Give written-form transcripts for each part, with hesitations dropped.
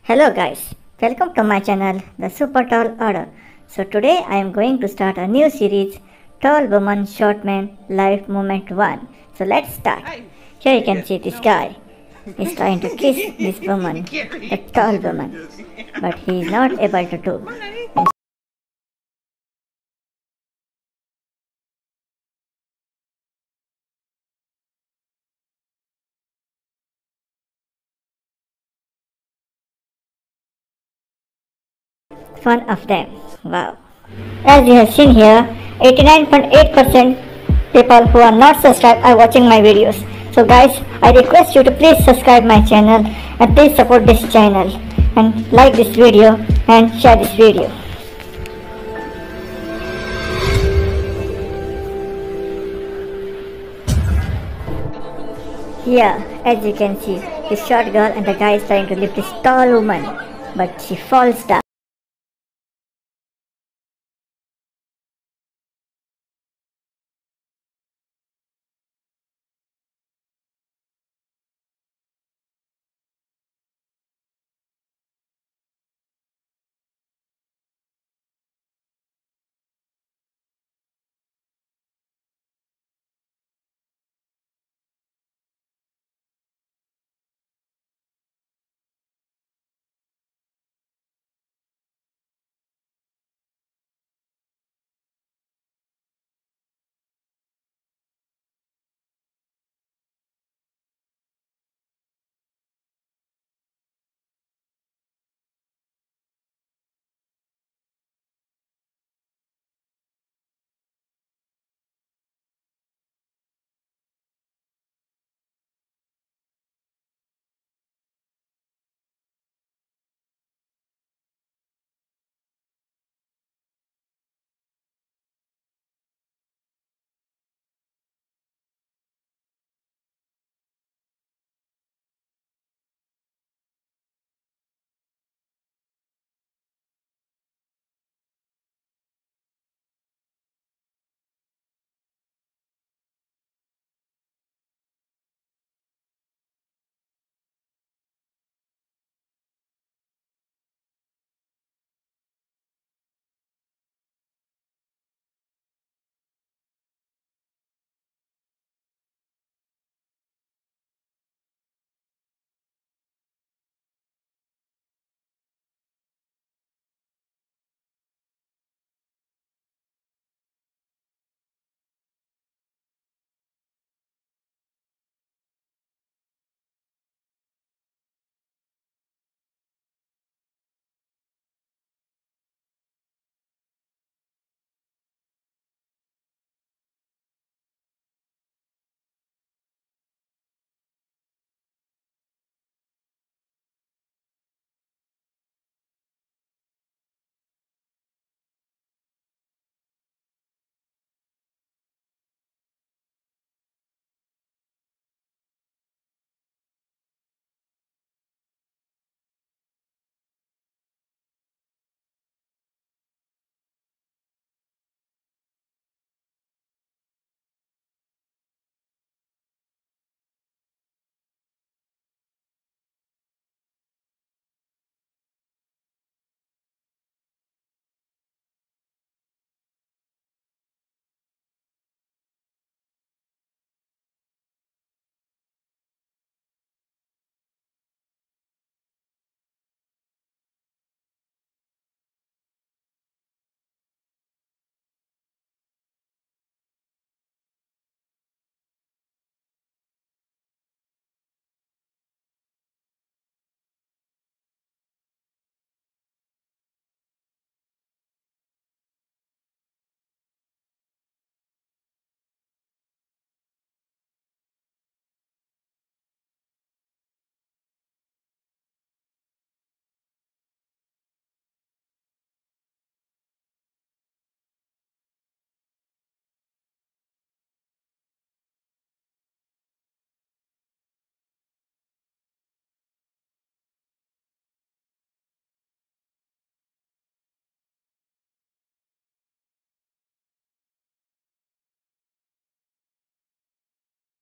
Hello guys, welcome to my channel The Super Tall Order. So today I am going to start a new series Tall Woman Short Man Life Moment 1. So let's start. Here you can see this guy. He's trying to kiss this woman, the tall woman, but he is not able to do. One of them. Wow. As you have seen here, 89.8% people who are not subscribed are watching my videos. So guys, I request you to please subscribe my channel and please support this channel and like this video and share this video. Here, as you can see, this short girl and the guy is trying to lift this tall woman, but she falls down.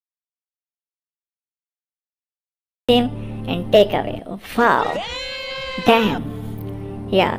Him and take away. Oh, wow. Damn. Yeah.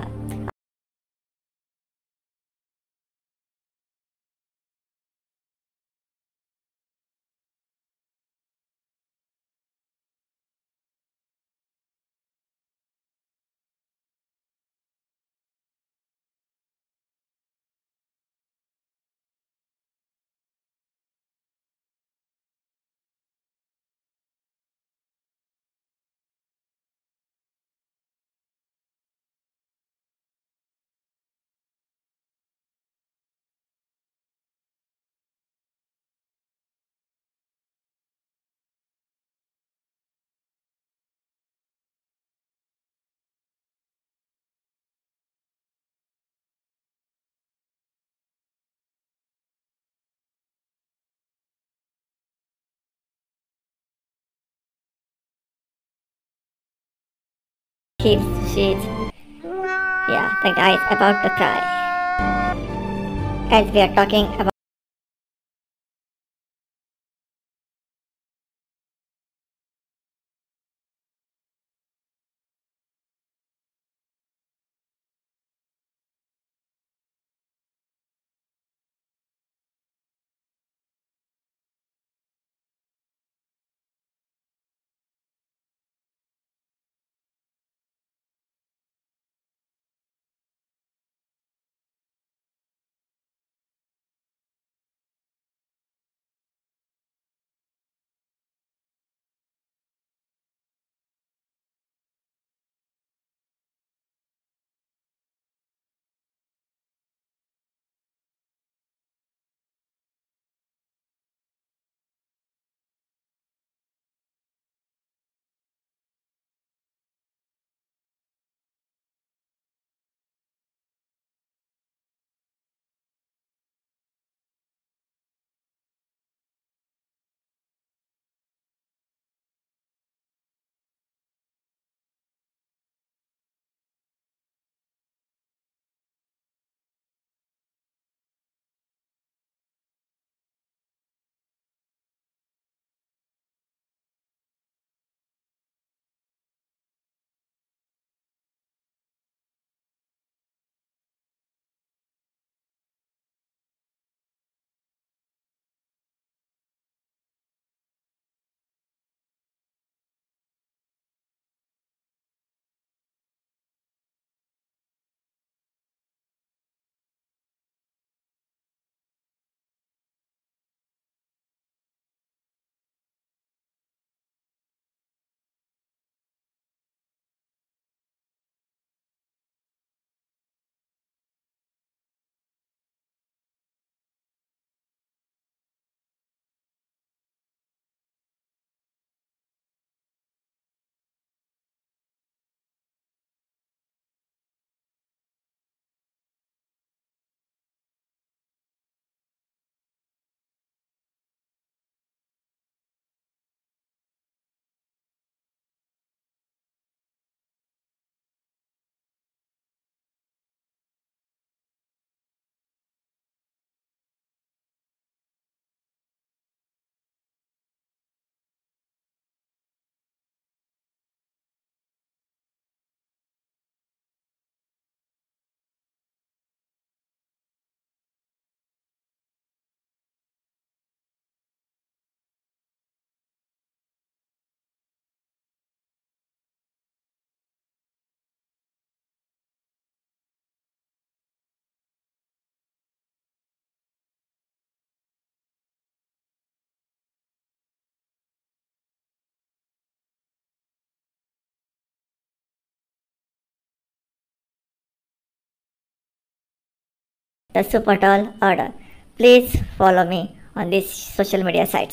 She's yeah, the guy is about to cry. As we are talking about the super tall order. Please follow me on these social media sites.